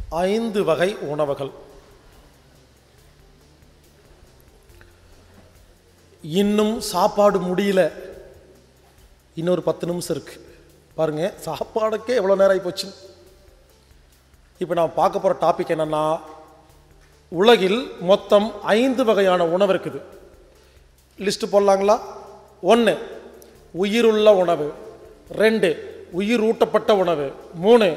5 வகை உணவுகள். இன்னும் சாப்பாடு முடியல, இன்னொரு 10 நிமிஷம் இருக்கு பாருங்க. சாப்பாடுக்கே எவ்வளோ நேரம் ஆகி போச்சு. இப்போ நான் பார்க்க போகிற டாபிக் என்னன்னா, உலகில் மொத்தம் 5 வகையான உணவு இருக்குது. லிஸ்ட் போடலாங்களா? 1 உயிருள்ள உணவு, 2 உயிர் ஊட்டப்பட்ட உணவு, 3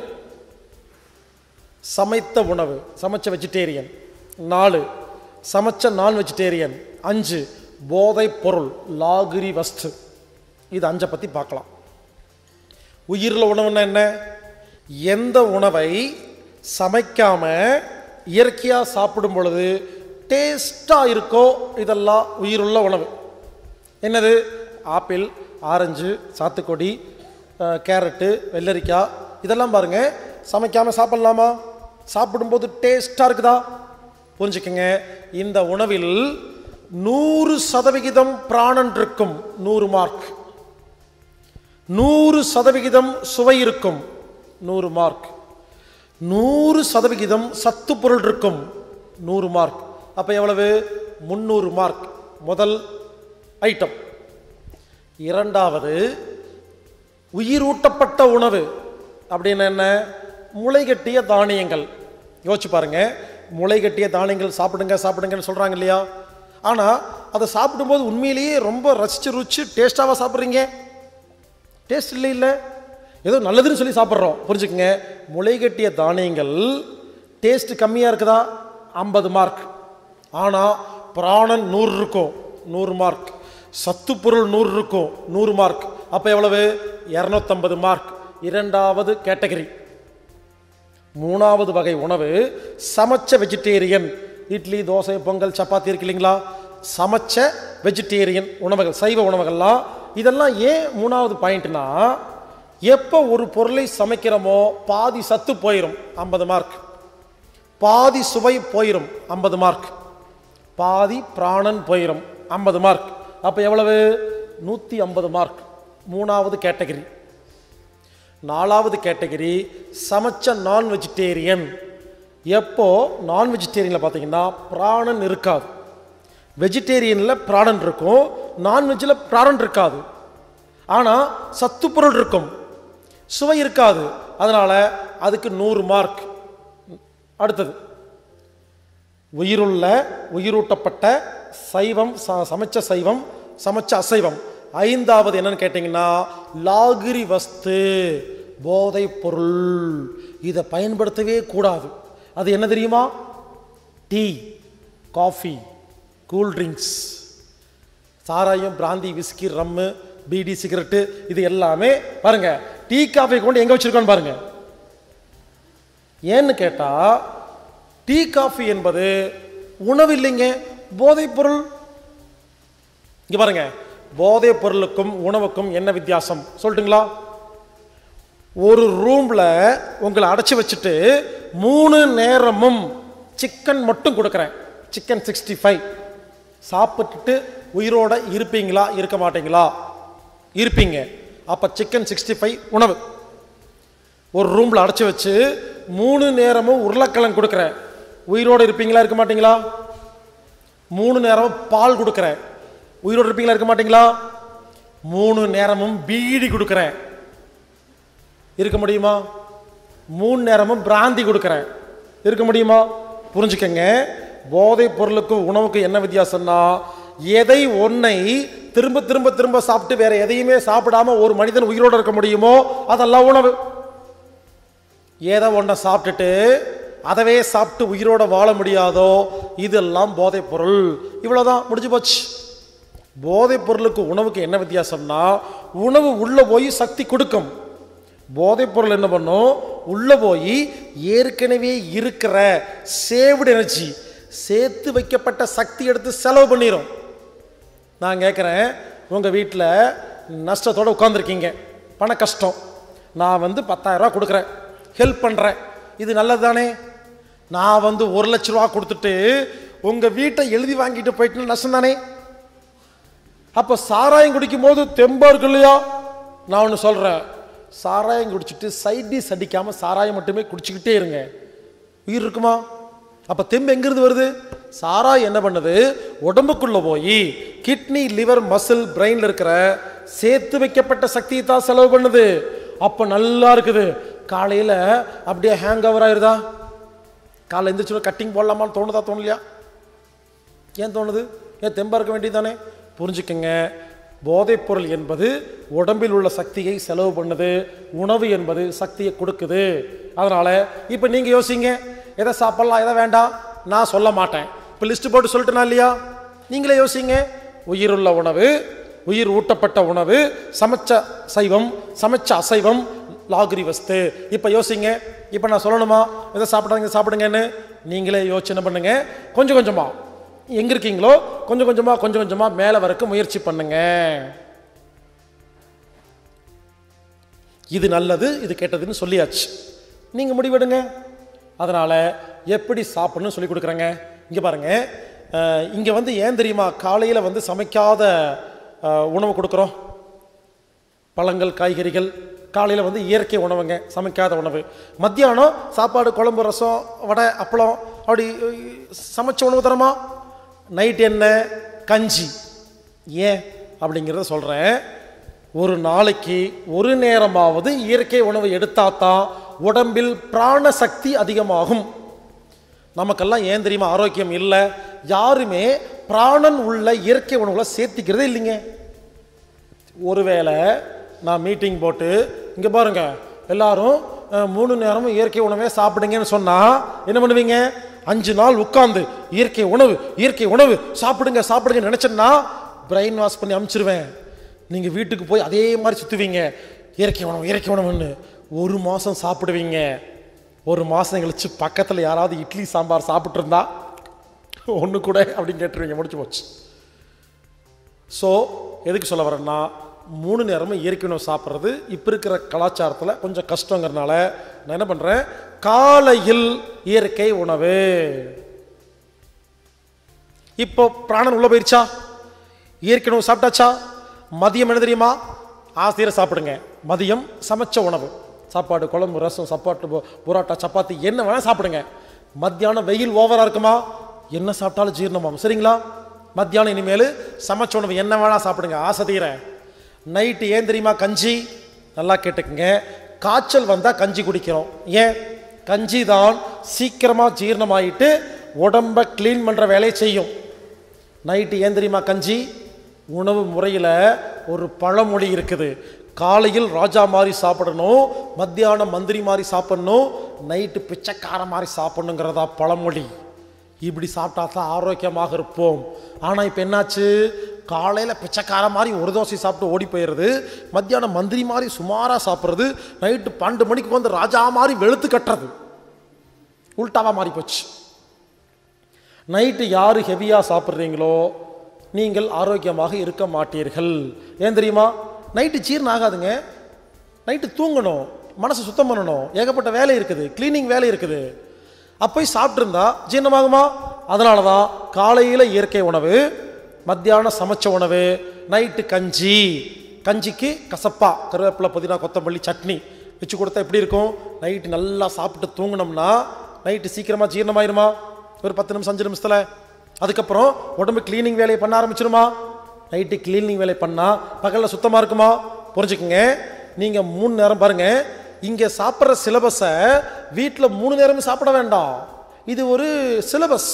சமைத்த உணவு சமைச்ச வெஜிடேரியன், 4 சமைச்ச நான் வெஜிடேரியன், 5 போதை பொருள் லாகிரி வஸ்து. இது 5 பற்றி பார்க்கலாம். உயிருள்ள உணவுன்னா என்ன? எந்த உணவை சமைக்காம இயற்கையாக சாப்பிடும் பொழுது டேஸ்டாக இருக்கோ இதெல்லாம் உயிருள்ள உணவு. என்னது? ஆப்பிள், ஆரஞ்சு, சாத்துக்கொடி, கேரட்டு, வெள்ளரிக்காய், இதெல்லாம் பாருங்கள் சமைக்காமல் சாப்பிட்லாமா? சாப்பிடும்போது டேஸ்டாக இருக்குதா? புரிஞ்சுக்கங்க, இந்த உணவில் 100% பிராணன் இருக்கும், 100 மார்க். 100% சுவை இருக்கும், 100 மார்க். 100% சத்து பொருள் இருக்கும், 100 மார்க். அப்போ எவ்வளவு? 300 மார்க் முதல் ஐட்டம். இரண்டாவது உயிரூட்டப்பட்ட உணவு அப்படின்னு என்ன? முளைகட்டிய தானியங்கள். யோசிச்சு பாருங்க, முளைகட்டிய தானியங்கள் சாப்பிடுங்க சாப்பிடுங்கன்னு சொல்றாங்க இல்லையா? ஆனால் அதை சாப்பிடும்போது உண்மையிலேயே ரொம்ப ரசிச்சு ருச்சி டேஸ்டாக சாப்பிட்றீங்க? டேஸ்ட் இல்லை, இல்லை, ஏதோ நல்லதுன்னு சொல்லி சாப்பிட்றோம். புரிஞ்சுக்கங்க, முளைகட்டிய தானியங்கள் டேஸ்ட் கம்மியாக இருக்குதா? 50 மார்க். ஆனால் பிராணன் 100 இருக்கும், 100 மார்க். சத்து பொருள் 100 இருக்கும், 100 மார்க். அப்போ எவ்வளவு? 250 மார்க். இரண்டாவது கேட்டகரி. மூணாவது வகை உணவு சமைச்ச வெஜிடேரியன். இட்லி, தோசை, பொங்கல், சப்பாத்தி இருக்கு இல்லைங்களா? சமைச்ச வெஜிடேரியன் உணவுகள், சைவ உணவுகள்லாம். இதெல்லாம் ஏன் மூணாவது பாயிண்ட்னா, எப்போ ஒரு பொருளை சமைக்கிறோமோ பாதி சத்து போயிடும், 50 மார்க். பாதி சுவை போயிடும், 50 மார்க். பாதி பிராணன் போயிடும், 50 மார்க். அப்போ எவ்வளவு? 150 மார்க். மூணாவது கேட்டகரி. நாலாவது கேட்டகரி சமைச்ச நான் வெஜிடேரியன். எப்போ நான் வெஜிடேரியனில் பார்த்தீங்கன்னா பிராணன் இருக்காது. வெஜிடேரியனில் பிராணன் இருக்கும், நான்வெஜ்ஜில் பிராணன் இருக்காது. ஆனால் சத்து பொருள் இருக்கும், சுவை இருக்காது. அதனால் அதுக்கு 100 மார்க். அடுத்தது உயிருள்ள உயிரூட்டப்பட்ட சைவம், சமைச்ச சைவம், சமைச்ச அசைவம். ஐந்தாவது என்னன்னு கேட்டிங்கன்னா லாகிரி வஸ்து, போதை பொருள். இதை பயன்படுத்தவே கூடாது. அது என்ன தெரியுமா? டீ, காஃபி, கூல்ட்ரிங்க்ஸ், சாராயம், brandy, whisky, rum, beedi, cigarette, இது எல்லாமே பாருங்க. டீ காஃபி கொண்டு எங்கே வச்சிருக்கோன்னு பாருங்க. ஏன்னு கேட்டால் டீ காஃபி என்பது உணவு இல்லைங்க, போதை பொருள். இங்க பாருங்க, போதை பொருளுக்கும் உணவுக்கும் என்ன வித்தியாசம் சொல்லட்டுங்களா? ஒரு ரூம்ல உங்களை அடைச்சி வச்சுட்டு 3 நேரமும் சிக்கன் மட்டும் கொடுக்குறேன், சிக்கன் 65 சாப்பிட்டுட்டு உயிரோட இருப்பீங்களா? இருக்க மாட்டீங்களா? இருப்பீங்க. அப்ப சிக்கன் 65 உணவு. ஒரு ரூம்ல அடைச்சி வச்சு 3 நேரமும் உருளைக்கிழங்கு கொடுக்குறேன், உயிரோடு இருப்பீங்களா? இருக்க மாட்டீங்களா? 3 நேரமும் பால் கொடுக்குறேன், உயிரோடு இருப்பீங்களா? இருக்க மாட்டீங்களா? 3 நேரமும் பீடி கொடுக்குறேன், இருக்க முடியுமா? 3 நேரமும் பிராந்தி கொடுக்குறேன், இருக்க முடியுமா? புரிஞ்சுக்கங்க, போதை பொருளுக்கும் உணவுக்கும் என்ன வித்தியாசம்னா, எதை ஒன்றை திரும்ப திரும்ப திரும்ப சாப்பிட்டு வேற எதையுமே சாப்பிடாம ஒரு மனிதன் உயிரோடு இருக்க முடியுமோ அதெல்லாம் உணவு. எதை ஒன்றை சாப்பிட்டுட்டு அதவே சாப்பிட்டு உயிரோட வாழ முடியாதோ இதெல்லாம் போதை பொருள். இவ்வளவுதான், முடிஞ்சு போச்சு. போதை பொருளுக்கு உணவுக்கு என்ன வித்தியாசம்னா, உணவு உள்ள போய் சக்தி கொடுக்கும். போதை பொருள் என்ன பண்ணும்? உள்ள போய் ஏற்கனவே இருக்கிற சேவ்டு எனர்ஜி, சேர்த்து வைக்கப்பட்ட சக்தி எடுத்து செலவு பண்ணிடும். நான் கேட்குறேன், உங்கள் வீட்டில் நஷ்டத்தோடு உட்காந்துருக்கீங்க, பண கஷ்டம். நான் 10,000 ரூபா கொடுக்குறேன், ஹெல்ப் பண்ணுறேன், இது நல்லது தானே? நான் 1 லட்ச ரூபா கொடுத்துட்டு உங்கள் வீட்டை எழுதி வாங்கிட்டு போயிட்டு நஷ்டம் தானே? அப்போ சாராயம் குடிக்கும் போது தெம்பா இருக்கு இல்லையா? நான் ஒன்று சொல்கிறேன், சாராயம் குடிச்சிட்டு சைட் டிஷ் அடிக்காமல் சாராயம் மட்டுமே குடிச்சிக்கிட்டே இருங்க, உயிர் இருக்குமா? அப்போ தெம்பு எங்கிருந்து வருது? சாராய் என்ன பண்ணுது? உடம்புக்குள்ளே போய் கிட்னி, லிவர், மசில், பிரெயினில் இருக்கிற சேர்த்து வைக்கப்பட்ட சக்தியை தான் செலவு பண்ணுது. அப்போ நல்லா இருக்குது. காலையில் அப்படியே ஹேங் ஓவர் ஆயிருதா? காலையில் எழுந்திரிச்சு கட்டிங் போடலாமான்னு தோணுதா? தோணலையா? ஏன் தோணுது? ஏன் தெம்பா இருக்க வேண்டியதானே? புரிஞ்சுக்கங்க, போதைப் பொருள் என்பது உடம்பில் உள்ள சக்தியை செலவு பண்ணுது, உணவு என்பது சக்தியை கொடுக்குது. அதனால் இப்போ நீங்கள் யோசிங்க, எதை சாப்பிட்லாம் எதை வேண்டாம். நான் சொல்ல மாட்டேன். இப்போ லிஸ்ட்டு போட்டு சொல்லிட்டேனா இல்லையா? நீங்களே யோசிங்க. உயிருள்ள உணவு, உயிர் ஊட்டப்பட்ட உணவு, சமைச்ச சைவம், சமைச்ச அசைவம், லாகிரி வஸ்து. இப்போ யோசிங்க. இப்போ நான் சொல்லணுமா எதை சாப்பிட்றாங்க சாப்பிடுங்கன்னு? நீங்களே யோசனை பண்ணுங்க. கொஞ்சம் கொஞ்சமாக எங்கே இருக்கீங்களோ கொஞ்சம் கொஞ்சமாக மேலே வரைக்கும் முயற்சி பண்ணுங்க. இது நல்லது, இது கெட்டதுன்னு சொல்லியாச்சு. நீங்கள் முடிவெடுங்க. அதனால் எப்படி சாப்பிடணும்னு சொல்லி கொடுக்குறேங்க. இங்கே பாருங்கள், இங்கே வந்து ஏன் தெரியுமா காலையில் வந்து சமைக்காத உணவு கொடுக்குறோம்? பழங்கள், காய்கறிகள். காலையில் வந்து இயற்கை உணவுங்க, சமைக்காத உணவு. மத்தியானம் சாப்பாடு, குழம்பு, ரசம், வடை, அப்பளம், அப்படி சமைச்ச உணவு தரமா? நைட் என்ன? கஞ்சி. ஏன் அப்படிங்கிறத சொல்கிறேன். ஒரு நாளைக்கு ஒரு நேரமாவது இயற்கை உணவு எடுத்தாதான் உடம்பில் பிராண சக்தி அதிகமாகும். நமக்கெல்லாம் ஏன் தெரியுமா ஆரோக்கியம் இல்லை? யாருமே பிராணன் உள்ள இயற்கை உணவுகளை சேர்த்திக்கிறதே இல்லைங்க. ஒருவேளை நான் மீட்டிங் போட்டு இங்கே பாருங்க எல்லாரும் 3 நேரமும் இயற்கை உணவே சாப்பிடுங்கன்னு சொன்னால் என்ன பண்ணுவீங்க? 5 நாள் உட்கார்ந்து இயற்கை உணவு சாப்பிடுங்க சாப்பிடுங்க நினச்சேன்னா பிரெயின் வாஷ் பண்ணி அனுப்பிச்சிருவேன். நீங்கள் வீட்டுக்கு போய் அதே மாதிரி சுற்றுவீங்க, இயற்கை உணவுன்னு. 1 மாதம் சாப்பிடுவீங்க. 1 மாதம் கழிச்சு பக்கத்தில் யாராவது இட்லி சாம்பார் சாப்பிட்டு இருந்தா ஒன்று கூட அப்படின்னு கேட்டுருவீங்க, முடிச்சு போச்சு. ஸோ எதுக்கு சொல்ல வரேன்னா, 3 நேரமும் இயற்கை உணவு சாப்பிட்றது இப்போ இருக்கிற கலாச்சாரத்தில் கொஞ்சம் கஷ்டங்கிறதுனால நான் என்ன பண்ணுறேன், காலையில் இயற்கை உணவு. இப்போ பிராணன் உள்ள போயிருச்சா? இயற்கை உணவு சாப்பிட்டாச்சா? மதியம் என்ன தெரியுமா? ஆசிரியர் சாப்பிடுங்க. மதியம் சமைச்ச உணவு, சாப்பாடு, குழம்பு, ரசம், சாப்பாட்டு, புரோட்டா, சப்பாத்தி, என்ன வேணால் சாப்பிடுங்க. மத்தியானம் வெயில் ஓவராக இருக்குமா? என்ன சாப்பிட்டாலும் ஜீரணமாகும். சரிங்களா? மத்தியானம் இனிமேல் சமைச்ச உணவு என்ன வேணால் சாப்பிடுங்க, ஆசை தீர. நைட்டு ஏன் தெரியுமா கஞ்சி? நல்லா கேட்டுக்குங்க. காய்ச்சல் வந்தால் கஞ்சி குடிக்கிறோம். ஏன்? கஞ்சி தான் சீக்கிரமாக ஜீரணமாயிட்டு உடம்பை க்ளீன் பண்ணுற வேலையை செய்யும். நைட்டு ஏன் தெரியுமா கஞ்சி? உணவு முறையில் ஒரு பழமொழி இருக்குது. காலையில் ராஜா மாதிரி சாப்பிடணும், மத்தியானம் மந்திரி மாதிரி சாப்பிடணும், நைட்டு பிச்சைக்கார மாதிரி சாப்பிடணுங்கிறதா பழமொழி. இப்படி சாப்பிட்டா தான் ஆரோக்கியமாக இருப்போம். ஆனால் இப்போ என்னாச்சு? காலையில் பிச்சைக்கார மாதிரி ஒரு தோசை சாப்பிட்டு ஓடி போயிடுறது, மத்தியானம் மந்திரி மாதிரி சுமாராக சாப்பிட்றது, நைட்டு 12 மணிக்கு வந்து ராஜா மாதிரி வெளுத்து கட்டுறது. உல்டாவாக மாறி போச்சு. நைட்டு யார் ஹெவியாக சாப்பிட்றீங்களோ நீங்கள் ஆரோக்கியமாக இருக்க மாட்டீர்கள். ஏன் தெரியுமா? நைட்டு ஜீரணம் ஆகாதுங்க. நைட்டு தூங்கணும், மனசை சுத்தம் பண்ணணும், ஏகப்பட்ட வேலை இருக்குது, கிளீனிங் வேலை இருக்குது. அப்போ சாப்பிட்ருந்தா ஜீரணமாகுமா? அதனால தான் காலையில் இயற்கை உணவு, மத்தியானம் சமைச்ச உணவு, நைட்டு கஞ்சி. கஞ்சிக்கு கசப்பா கருவேப்பிலை, புதினா, கொத்தமல்லி, சட்னி வச்சு கொடுத்தா எப்படி இருக்கும்? நைட்டு நல்லா சாப்பிட்டு தூங்கினோம்னா நைட்டு சீக்கிரமாக ஜீரணமாயிருமா? ஒரு 10 நிமிஷம் 5 நிமிஷத்தில். அதுக்கப்புறம் உடம்பு கிளீனிங் வேலையை பண்ண ஆரம்பிச்சிருமா? நைட்டு கிளீனிங் வேலை பண்ணால் பகலில் சுத்தமாக இருக்குமா? புரிஞ்சுக்குங்க. நீங்கள் 3 நேரம் பாருங்கள், இங்கே சாப்பிட்ற சிலபஸை வீட்டில் 3 நேரமும் சாப்பிட வேண்டாம். இது ஒரு சிலபஸ்.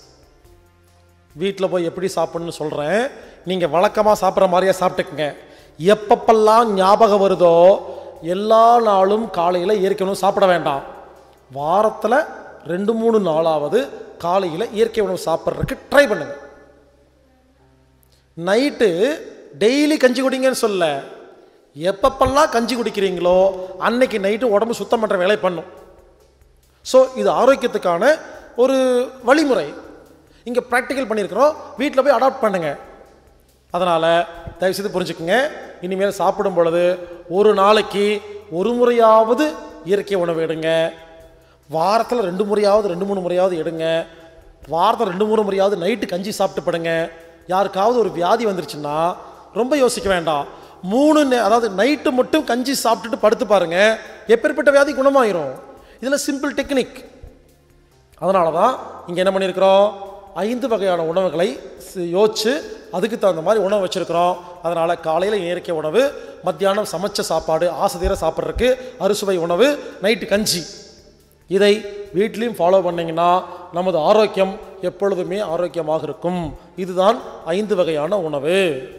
வீட்டில் போய் எப்படி சாப்பிட்ணுன்னு சொல்கிறேன். நீங்கள் வழக்கமாக சாப்பிட்ற மாதிரியே சாப்பிட்டுக்குங்க. எப்பப்பெல்லாம் ஞாபகம் வருதோ எல்லா நாளும் காலையில் இயற்கை உணவு சாப்பிட வேண்டாம். வாரத்தில் 2-3 நாளாவது காலையில் இயற்கை உணவு சாப்பிட்றதுக்கு ட்ரை பண்ணுங்க. நைட்டு டெய்லி கஞ்சி குடிங்கன்னு சொல்ல, எப்பப்பெல்லாம் கஞ்சி குடிக்கிறீங்களோ அன்னைக்கு நைட்டு உடம்பு சுத்தம் பண்ணுற வேலை பண்ணும். ஸோ இது ஆரோக்கியத்துக்கான ஒரு வழிமுறை. இங்கே ப்ராக்டிக்கல் பண்ணியிருக்கிறோம், வீட்டில் போய் அடாப்ட் பண்ணுங்க. அதனால் தயவுசெய்து புரிஞ்சுக்குங்க. இனிமேல் சாப்பிடும் பொழுது ஒரு நாளைக்கு 1 முறையாவது இயற்கை உணவு எடுங்க. வாரத்தில் 2 முறையாவது 2-3 முறையாவது எடுங்க. வாரத்தில் 2-3 முறையாவது நைட்டு கஞ்சி சாப்பிட்டு படுங்க. யாருக்காவது ஒரு வியாதி வந்துருச்சுன்னா ரொம்ப யோசிக்க வேண்டாம். 3 அதாவது நைட்டு மட்டும் கஞ்சி சாப்பிட்டுட்டு படுத்து பாருங்க, எப்பேற்பட்ட வியாதி குணமாயிரும். இதில் சிம்பிள் டெக்னிக். அதனால தான் இங்கே என்ன பண்ணியிருக்கிறோம், 5 வகையான உணவுகளை யோசிச்சு அதுக்கு தகுந்த மாதிரி உணவு வச்சுருக்கிறோம். அதனால் காலையில் இயற்கை உணவு, மத்தியானம் சமைச்ச சாப்பாடு ஆசைதீர சாப்பிட்றதுக்கு அறுசுவை உணவு, நைட்டு கஞ்சி. இதை வீட்லேயும் ஃபாலோ பண்ணிங்கன்னா நமது ஆரோக்கியம் எப்பொழுதுமே ஆரோக்கியமாக இருக்கும். இதுதான் 5 வகையான உணவு.